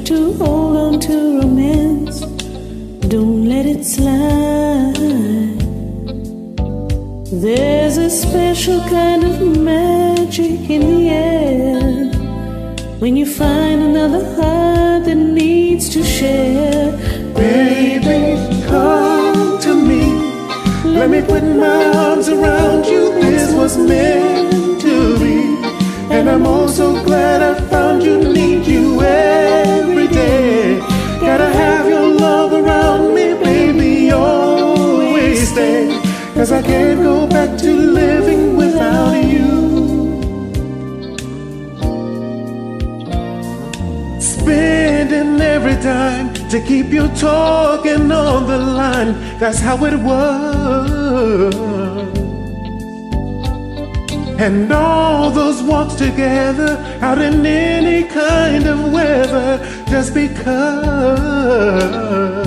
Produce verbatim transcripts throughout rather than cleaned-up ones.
to hold on to romance. Don't let it slide. There's a special kind of magic in the air when you find another heart that needs to share. Baby, come to me. Let me put my arms around you. This was meant to be. And I'm oh so glad I found you. Need you every day. Gotta have your love around me, baby, always stay. Cause I can't go back to living without you. Spending every dime to keep you talking on the line. That's how it was. And all those walks together out in any kind of weather, just because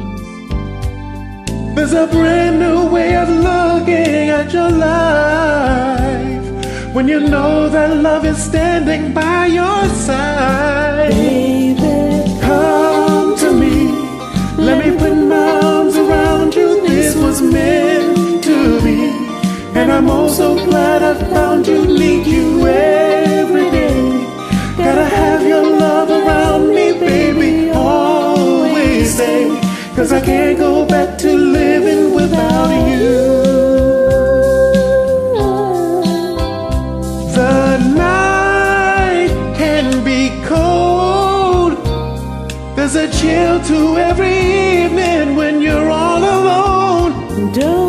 there's a brand new way of looking at your life when you know that love is standing by your side. Baby, come to me. Let me put my arms around you. This was meant to be. And I'm oh so glad I found you. Need you every day. Gotta have your love around me, baby, always stay. Cause I can't go back to living without you. The night can be cold. There's a chill to every evening when you're all alone. don't